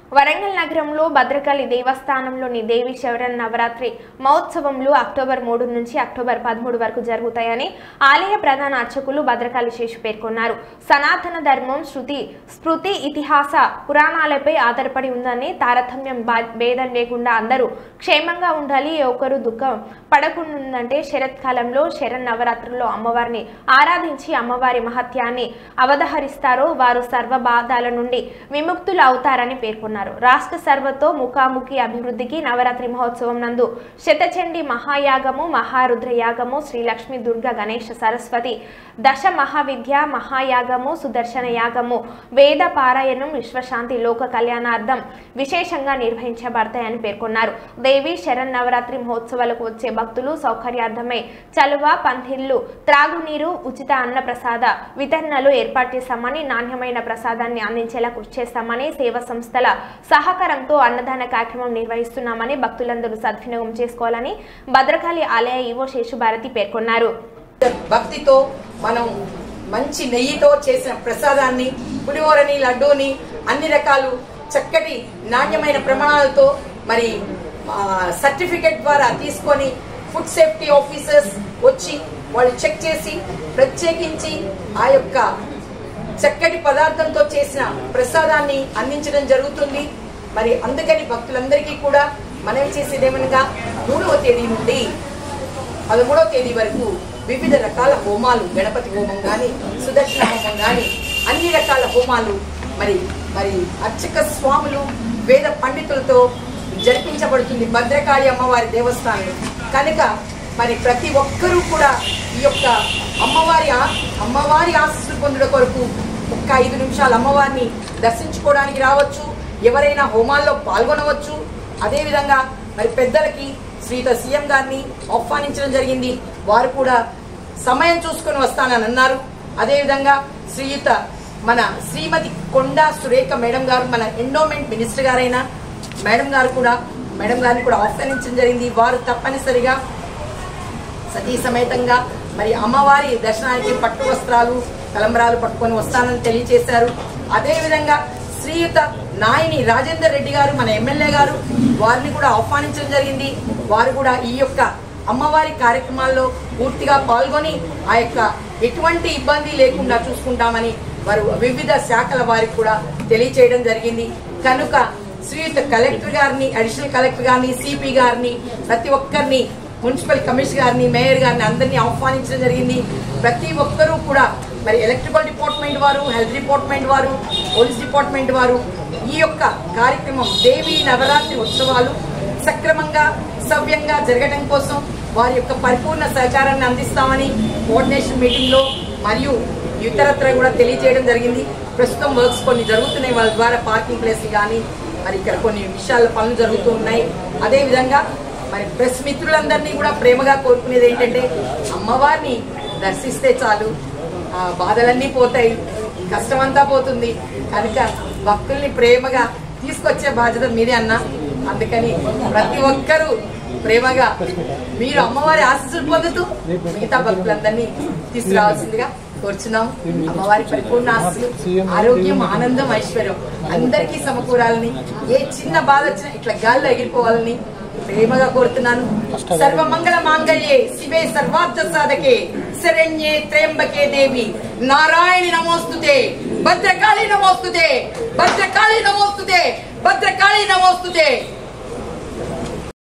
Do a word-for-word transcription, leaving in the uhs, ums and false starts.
వరంగల్ నగరంలో భద్రకాళి దేవస్థానంలోని దేవి శరన్న నవరాత్రి మహోత్సవంలో అక్టోబర్ మూడు నుంచి అక్టోబర్ పదమూడు వరకు జరుగుతాయని ఆలయ ప్రధాన అర్చకులు భద్రకాళి శేషు పేర్కొన్నారు. సనాతన ధర్మం శృతి స్మృతి ఇతిహాస పురాణాలపై ఆధారపడి ఉందని, తారతమ్యం భేదం లేకుండా అందరూ క్షేమంగా ఉండాలి, ఒకరు దుఃఖం పడకుండాంటే శరత్కాలంలో శరన్నవరాత్రుల్లో అమ్మవారిని ఆరాధించి అమ్మవారి మహత్యాన్ని అవధహరిస్తారో వారు సర్వ బాధల నుండి విముక్తులు అవుతారని పేర్కొన్నారు. రాష్ట్ర సర్వతో ముఖాముఖి అభివృద్ధికి నవరాత్రి మహోత్సవం నందు శతచండి మహాయాగము, మహారుద్ర యాగము, శ్రీ లక్ష్మీ దుర్గా గణేష సరస్వతి దశ మహావిద్య మహాయాగము, సుదర్శన యాగము, వేద పారాయణం, విశ్వశాంతి లోక కళ్యాణార్థం విశేషంగా నిర్వహించబడతాయని పేర్కొన్నారు. దేవి శరన్నవరాత్రి మహోత్సవాలకు వచ్చే భక్తులు సౌకర్యార్థమై చలువ, పందిళ్లు, త్రాగునీరు, ఉచిత అన్న ప్రసాద వితరణలు ఏర్పాటు చేస్తామని, నాణ్యమైన ప్రసాదాన్ని అందించేలా కృషి చేస్తామని, సేవా సంస్థల సహకారంతో అన్నదాన కార్యక్రమం నిర్వహిస్తున్నామని, భక్తులందరూ సద్వినియోగం చేసుకోవాలని భద్రకాళి ఆలయ ఈవో శేషుభారతి పేర్కొన్నారు. భక్తితో మనం మంచి నెయ్యితో చేసిన ప్రసాదాన్ని, పులిహోరని, లడ్డూని అన్ని రకాలు చక్కటి నాణ్యమైన ప్రమాణాలతో మరి సర్టిఫికెట్ ద్వారా తీసుకొని ఫుడ్ సేఫ్టీ ఆఫీసర్స్ వచ్చి వాళ్ళు చెక్ చేసి ప్రత్యేకించి ఆ యొక్క చక్కటి పదార్థంతో చేసిన ప్రసాదాన్ని అందించడం జరుగుతుంది. మరి అందుకని భక్తులందరికీ కూడా మనవి చేసేదేమనగా మూడవ తేదీ నుండి పదమూడవ తేదీ వరకు వివిధ రకాల హోమాలు, గణపతి హోమం కానీ, సుదర్శన హోమం కానీ అన్ని రకాల హోమాలు మరి మరి అర్చక స్వాములు, వేద పండితులతో జరిపించబడుతుంది భద్రకాళి అమ్మవారి దేవస్థానం కనుక మరి ప్రతి ఒక్కరూ కూడా ఈ యొక్క అమ్మవారి అమ్మవారి ఆశీస్సులు పొందడం కొరకు ఒక్క ఐదు నిమిషాలు అమ్మవారిని దర్శించుకోవడానికి రావచ్చు. ఎవరైనా హోమాల్లో పాల్గొనవచ్చు. అదేవిధంగా మరి పెద్దలకి శ్రీయుత సీఎం గారిని ఆహ్వానించడం జరిగింది. వారు కూడా సమయం చూసుకొని వస్తానని అన్నారు. అదేవిధంగా శ్రీయుత మన శ్రీమతి కొండా సురేఖ మేడం గారు, మన ఎండోమెంట్ మినిస్టర్ గారైన మేడం గారు కూడా మేడం గారిని కూడా ఆహ్వానించడం జరిగింది. వారు తప్పనిసరిగా సతీ సమేతంగా మరి అమ్మవారి దర్శనానికి పట్టు వస్త్రాలు, తలంబరాలు పట్టుకొని వస్తానని తెలియజేశారు. అదేవిధంగా శ్రీయుత నాయని రాజేందర్ రెడ్డి గారు, మన ఎమ్మెల్యే గారు, వారిని కూడా ఆహ్వానించడం జరిగింది. వారు కూడా ఈ యొక్క అమ్మవారి కార్యక్రమాల్లో పూర్తిగా పాల్గొని ఆ యొక్క ఎటువంటి ఇబ్బంది లేకుండా చూసుకుంటామని వారు వివిధ శాఖల వారికి కూడా తెలియచేయడం జరిగింది. కనుక శ్రీయుత కలెక్టర్ గారిని, అడిషనల్ కలెక్టర్ గారిని, సిపి గారిని, ప్రతి ఒక్కరిని, మున్సిపల్ కమిషనర్ గారిని, మేయర్ గారిని అందరినీ ఆహ్వానించడం జరిగింది. ప్రతి ఒక్కరూ కూడా మరి ఎలక్ట్రికల్ డిపార్ట్మెంట్ వారు, హెల్త్ డిపార్ట్మెంట్ వారు, పోలీస్ డిపార్ట్మెంట్ వారు ఈ యొక్క కార్యక్రమం దేవి నవరాత్రి ఉత్సవాలు సక్రమంగా సవ్యంగా జరగడం కోసం వారి యొక్క పరిపూర్ణ సహకారాన్ని అందిస్తామని కోఆర్డినేషన్ మీటింగ్లో మరియు ఇతరత్ర కూడా తెలియజేయడం జరిగింది. ప్రస్తుతం వర్క్స్ కొన్ని జరుగుతున్నాయి. వాళ్ళ ద్వారా పార్కింగ్ ప్లేస్లు కానీ మరి ఇక్కడ కొన్ని విషయాల పనులు జరుగుతూ ఉన్నాయి. అదేవిధంగా మరి ప్రెస్ మిత్రులందరినీ కూడా ప్రేమగా కోరుకునేది ఏంటంటే అమ్మవారిని దర్శిస్తే చాలు, ఆ బాధలన్నీ పోతాయి, కష్టమంతా పోతుంది. కనుక భక్తుల్ని ప్రేమగా తీసుకొచ్చే బాధ్యత మీదే అన్న. అందుకని ప్రతి ఒక్కరూ ప్రేమగా మీరు అమ్మవారి ఆశీస్సులు పొందుతూ మిగతా భక్తులందరినీ తీసుకురావాల్సిందిగా కోరుచున్నాం. అమ్మవారి పరిపూర్ణ ఆశీస్సులు, ఆరోగ్యం, ఆనందం, ఐశ్వర్యం అందరికీ సమకూరాలని, ఏ చిన్న బాధ వచ్చినా ఇట్లా గాల్లో ఎగిరిపోవాలని ప్రేమగా కోరుతున్నాను. సర్వమంగళ మాంగళ్యే శివే సర్వార్థ సాధకే శరణ్యే త్ర్యంబకే దేవి నారాయణి నమోస్తుతే, భద్రకాళి నమోస్తుతే, భద్రకాళి నమోస్తుతే, భద్రకాళి నమోస్తుతే.